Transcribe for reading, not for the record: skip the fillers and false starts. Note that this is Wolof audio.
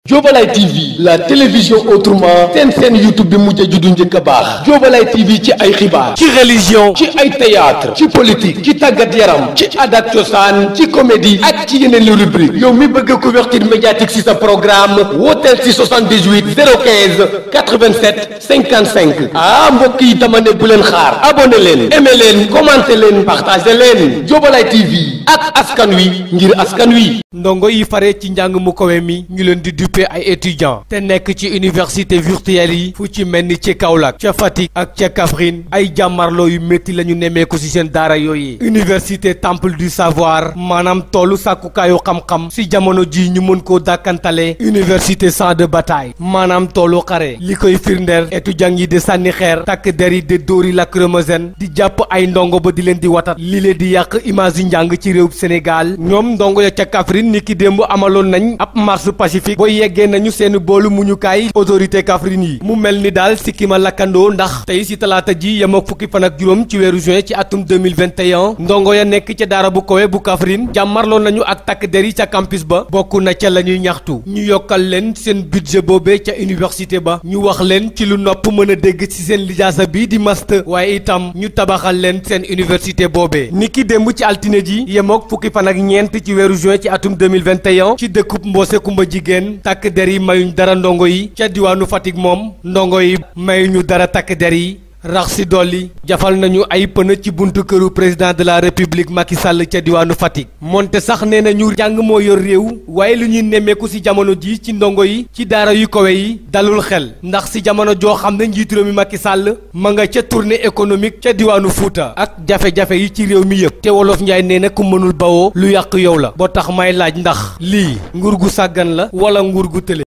Jobalay TV la télévision autrement seen YouTube bi mujj juddu njëkk a baax Jobalay TV ci ay xibaar ci religion ci ay théâtre ci politique ci tàggat yaram ci aada cosaan ci comédie ak ci yeneen rubrique yow mi bëgg couverture médiatique ci sa programme wooteel ci 78 015 87 55 mbokk yi dama ne bu leen xaar abonné leen aimé leen commenté leen partagé leen Jobalay TV ak askan wi ngir askan wi. ndongo yi fare ci njàng mu kawe mi ñu leen di duppee ay étudiants te nekk ci université virtuelle yi fu ci mel ni ci Kaolack ca Fatick ak ca Kaffrine ay jàmmarloo yu métti la ñu nemmeeku ci seen daara yooyu université temple du savoir maanaam toolu sàkkukaayu xam-xam ci jamono ji ñu mën koo dàkkantale université champ de bataille maanaam toolu xare li koy firndeel étudiants yi di sànni xeer takk der yi di dóori lacrymogène di jàpp ay ndongo ba di leen di watat li leen di yàq image yi njàng ci réew Sénégal ñoom ndongo ya ca Kaffrine ni ki démb amaloon nañ ab marche pacifique boo yeggee nañu seen boolu muñukaay autorité Kaffrine yi mu mel ni daal sikkima lakkandoo ndax tey ci talaata ji yem ak fukki fan ak juróom ci weeru juin ci atum 2021 ndongo ya nekk ca daara bu kawe bu Kaffrine jàmmarloo nañu ak takk der yi ca campus ba bokk na ca la ñuy ñaxtu ñu yokkal leen seen budget boobee ca université ba ñu wax leen ci lu nopp mën a dégg ci seen lijaasa bi di master waaye itam ñu tabaxal leen seen université boobee ni ki démb ci altine ji yem ak fukki fan ak ñeent ci weeru juin ci atum 2021 ci dëkkub Mboose Kumba Jigéen takk der yi mayuñ dara ndongo yi ca diwaanu Fatick moom ndongo yi mayuñu dara takk der yi rax si dolli jafal nañu ay pënë ci buntu këru président de la république Macky Sall ca diwaanu Fatick moonte sax nee na ñu jàng moo yor réew waaye lu ñuy nemmeeku ci jamono ji ci ndongo yi ci daara yu kawe yi dalul xel ndax ci jamono joo xam ne njiitu réew mi Macky Sall ma nga ca tournée économique ca diwaanu Fuuta ak jafe-jafe yi ci réew mi yëpp te wolof Njaay nee na ku mënul bawoo lu yàq yow la boo tax may laaj ndax lii nguur gu sàggan la wala nguur gu tële